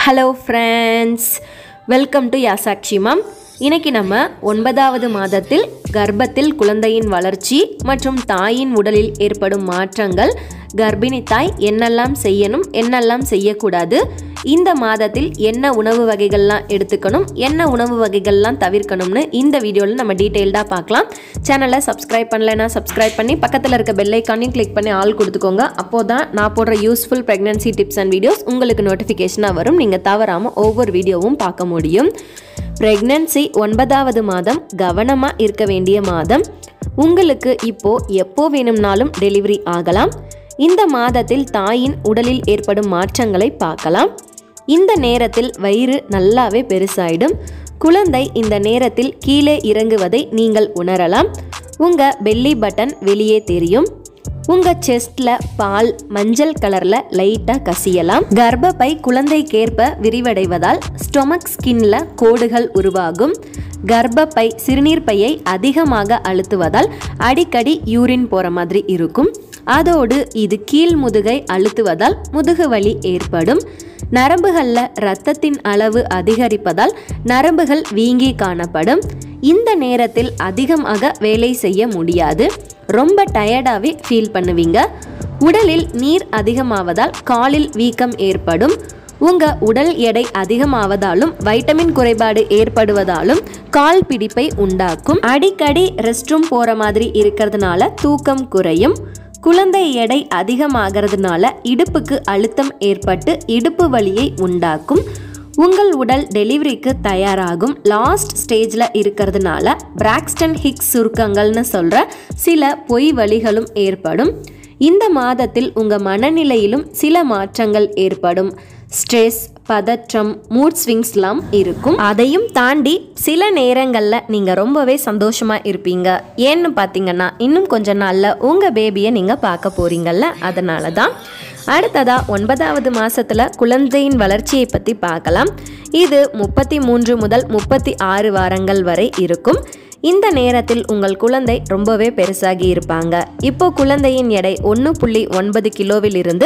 Hello friends, welcome to Yasakshi Mom. இன்னைக்கு நம்ம 9வது மாதத்தில் கர்ப்பத்தில் குழந்தையின் வளர்ச்சி மற்றும் தாயின் உடலில் ஏற்படும் மாற்றங்கள், கர்ப்பிணி தாய் என்னெல்லாம் செய்யணும் என்னெல்லாம் செய்யக்கூடாது, இந்த மாதத்தில் என்ன உணவு வகைகள்லாம் எடுத்துக்கணும், என்ன உணவு வகைகள்லாம் தவிர்க்கணும்னு இந்த வீடியோவில் நம்ம டீட்டெயில்டாக பார்க்கலாம். சேனலை சப்ஸ்கிரைப் பண்ணலைன்னா சப்ஸ்கிரைப் பண்ணி பக்கத்தில் இருக்க பெல் ஐக்கானையும் கிளிக் பண்ணி ஆல் கொடுத்துக்கோங்க. அப்போது தான் நான் போடுற useful pregnancy tips and videos உங்களுக்கு நோட்டிஃபிகேஷனாக வரும். நீங்கள் தவறாமல் ஒவ்வொரு வீடியோவும் பார்க்க முடியும். பிரெக்னன்சி 9வது மாதம் கவனமாக இருக்க வேண்டிய மாதம். உங்களுக்கு எப்போ வேணும்னாலும் டெலிவரி ஆகலாம். இந்த மாதத்தில் தாயின் உடலில் ஏற்படும் மாற்றங்களை பார்க்கலாம். இந்த நேரத்தில் வயிறு நல்லாவே பெருசாயிடும். குழந்தை இந்த நேரத்தில் கீழே இறங்குவதை நீங்கள் உணரலாம். உங்கள் பெல்லி பட்டன் வெளியே தெரியும். உங்கள் செஸ்டில் பால் மஞ்சள் கலரில் லைட்டாக கசியலாம். கர்ப்பப்பை குழந்தைக்கேற்ப விரிவடைவதால் ஸ்டொமக் ஸ்கின்ல கோடுகள் உருவாகும். கர்ப்பப்பை சிறுநீர் பையை அதிகமாக அழுத்துவதால் அடிக்கடி யூரின் போகிற மாதிரி இருக்கும். அதோடு இது கீழ் முதுகை அழுத்துவதால் முதுகு வலி ஏற்படும். நரம்புகளில் இரத்தத்தின் அளவு அதிகரிப்பதால் நரம்புகள் வீங்கி காணப்படும். இந்த நேரத்தில் அதிகமாக வேலை செய்ய முடியாது. ரொம்ப டயர்டாகவே ஃபீல் பண்ணுவீங்க. உடலில் நீர் அதிகமாவதால் காலில் வீக்கம் ஏற்படும். உங்கள் உடல் எடை அதிகமாவதாலும் வைட்டமின் குறைபாடு ஏற்படுவதாலும் கால் பிடிப்பை உண்டாக்கும். அடிக்கடி ரெஸ்ட் ரூம் போகிற மாதிரி இருக்கிறதுனால தூக்கம் குறையும். குழந்தை எடை அதிகமாகிறதுனால இடுப்புக்கு அழுத்தம் ஏற்பட்டு இடுப்பு வலியை உண்டாக்கும். உங்கள் உடல் டெலிவரிக்கு தயாராகும் லாஸ்ட் ஸ்டேஜில் இருக்கிறதுனால பிராக்ஸ்டன் ஹிக்ஸ் சுருக்கங்கள்னு சொல்கிற சில பொய் வலிகளும் ஏற்படும். இந்த மாதத்தில் உங்கள் மனநிலையிலும் சில மாற்றங்கள் ஏற்படும். ஸ்ட்ரெஸ், பதற்றம், மூட் ஸ்விங்ஸ்லாம் இருக்கும். அதையும் தாண்டி சில நேரங்களில் நீங்கள் ரொம்பவே சந்தோஷமாக இருப்பீங்க. ஏன்னு பார்த்தீங்கன்னா இன்னும் கொஞ்ச நாளில் உங்கள் பேபியை நீங்கள் பார்க்க போகிறீங்கல்ல, அதனால தான். அடுத்ததா 9வது மாதத்தில் குழந்தையின் வளர்ச்சியை பற்றி பார்க்கலாம். இது 33 முதல் 36 வாரங்கள் வரை இருக்கும். இந்த நேரத்தில் உங்கள் குழந்தை ரொம்பவே பெருசாகி இருப்பாங்க. இப்போ குழந்தையின் எடை 1.9 கிலோவில் இருந்து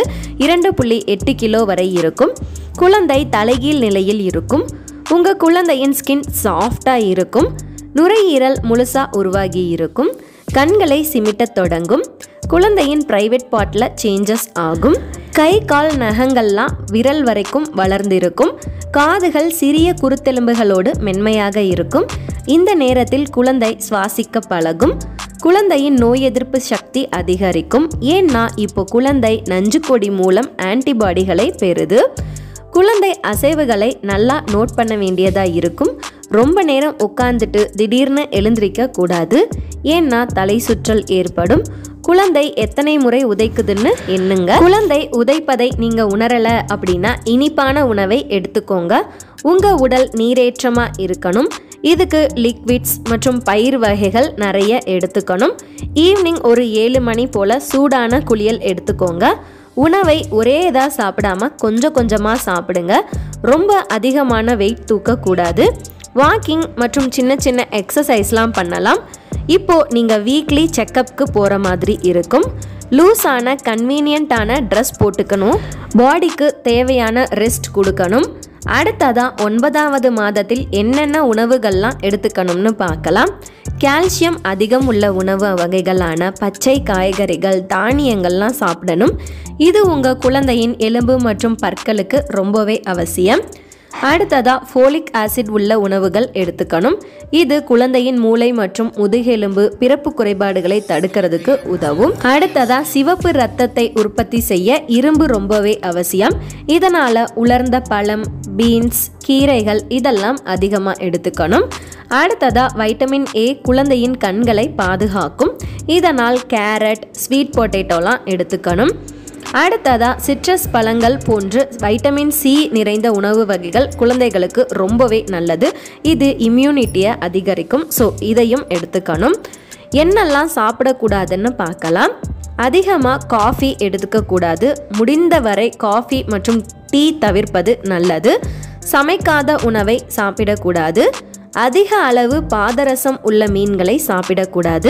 2.8 கிலோ வரை இருக்கும். குழந்தை தலைகீழ் நிலையில் இருக்கும். உங்கள் குழந்தையின் ஸ்கின் சாஃப்டாக இருக்கும். நுரையீரல் முழுசாக உருவாகி இருக்கும். கண்களை சிமிட்டத் தொடங்கும். குழந்தையின் பிரைவேட் பார்ட்டில் சேஞ்சஸ் ஆகும். கை கால் நகங்கள்லாம் விரல் வரைக்கும் வளர்ந்திருக்கும். காதுகள் சிறிய குருத்தெலும்புகளோடு மென்மையாக இருக்கும். இந்த நேரத்தில் குழந்தை சுவாசிக்க பழகும். குழந்தையின் நோய் எதிர்ப்பு சக்தி அதிகரிக்கும். ஏன்னா இப்போ குழந்தை நஞ்சுக்கொடி மூலம் ஆன்டிபாடிகளை பெறுது. குழந்தை அசைவுகளை நல்லா நோட் பண்ண வேண்டியதாக இருக்கும். ரொம்ப நேரம் உட்கார்ந்துட்டு திடீர்னு எழுந்திருக்க கூடாது. ஏன்னா தலை சுற்றல் ஏற்படும். குழந்தை எத்தனை முறை உதைக்குதுன்னு எண்ணுங்க. குழந்தை உதைப்பதை நீங்க உணரல அப்படின்னா இனிப்பான உணவை எடுத்துக்கோங்க. உங்க உடல் நீரேற்றமா இருக்கணும். இதுக்கு லிக்விட்ஸ் மற்றும் பயிர் வகைகள் நிறைய எடுத்துக்கணும். ஈவினிங் ஒரு 7 மணி போல சூடான குளியல் எடுத்துக்கோங்க. உணவை ஒரே இதாக சாப்பிடாம கொஞ்சம் கொஞ்சமாக சாப்பிடுங்க. ரொம்ப அதிகமான வெயிட் தூக்கக்கூடாது. வாக்கிங் மற்றும் சின்ன சின்ன எக்ஸசைஸ்லாம் பண்ணலாம். இப்போது நீங்கள் வீக்லி செக்கப்புக்கு போகிற மாதிரி இருக்கும். லூஸான கன்வீனியண்ட்டான ட்ரெஸ் போட்டுக்கணும். பாடிக்கு தேவையான ரெஸ்ட் கொடுக்கணும். அடுத்ததாக 9வது மாதத்தில் என்னென்ன உணவுகள்லாம் எடுத்துக்கணும்னு பார்க்கலாம். கால்சியம் அதிகம் உள்ள உணவு வகைகளான பச்சை காய்கறிகள், தானியங்கள்லாம் சாப்பிடணும். இது உங்கள் குழந்தையின் எலும்பு மற்றும் பற்களுக்கு ரொம்பவே அவசியம். அடுத்ததா ஃபோலிக் ஆசிட் உள்ள உணவுகள் எடுத்துக்கணும். இது குழந்தையின் மூளை மற்றும் முதுகெலும்பு பிறப்பு குறைபாடுகளை தடுக்கிறதுக்கு உதவும். அடுத்ததா சிவப்பு இரத்தத்தை உற்பத்தி செய்ய இரும்பு ரொம்பவே அவசியம். இதனால உலர்ந்த பழம், பீன்ஸ், கீரைகள் இதெல்லாம் அதிகமாக எடுத்துக்கணும். அடுத்ததா வைட்டமின் ஏ குழந்தையின் கண்களை பாதுகாக்கும். இதனால் கேரட், ஸ்வீட் பொட்டேட்டோலாம் எடுத்துக்கணும். அடுத்ததா சிட்ரஸ் பழங்கள் போன்று வைட்டமின் சி நிறைந்த உணவு வகைகள் குழந்தைகளுக்கு ரொம்பவே நல்லது. இது இம்யூனிட்டியை அதிகரிக்கும். ஸோ இதையும் எடுத்துக்கணும். என்னெல்லாம் சாப்பிடக்கூடாதுன்னு பார்க்கலாம். அதிகமாக காஃபி எடுத்துக்கக்கூடாது. முடிந்தவரை காஃபி மற்றும் டீ தவிர்ப்பது நல்லது. சமைக்காத உணவை சாப்பிடக்கூடாது. அதிக அளவு பாதரசம் உள்ள மீன்களை சாப்பிடக்கூடாது.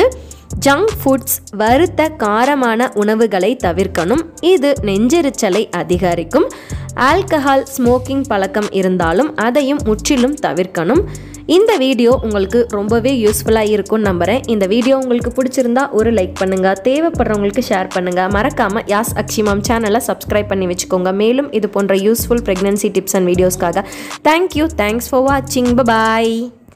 ஜங்க் ஃபுட்ஸ் வறுத்த காரமான உணவுகளை தவிர்க்கணும். இது நெஞ்செரிச்சலை அதிகரிக்கும். ஆல்கஹால் ஸ்மோக்கிங் பழக்கம் இருந்தாலும் அதையும் முற்றிலும் தவிர்க்கணும். இந்த வீடியோ உங்களுக்கு ரொம்பவே யூஸ்ஃபுல்லாக இருக்கும்னு நம்புகிறேன். இந்த வீடியோ உங்களுக்கு பிடிச்சிருந்தா ஒரு லைக் பண்ணுங்கள், தேவைப்படுறவங்களுக்கு ஷேர் பண்ணுங்கள். மறக்காமல் யாஸ் அக்ஷி மாம் சேனலை சப்ஸ்கிரைப் பண்ணி வச்சுக்கோங்க. மேலும் இது போன்ற யூஸ்ஃபுல் ப்ரெக்னன்சி டிப்ஸ் அண்ட் வீடியோஸ்க்காக தேங்க்யூ. தேங்க்ஸ் ஃபார் வாட்சிங். பாய்.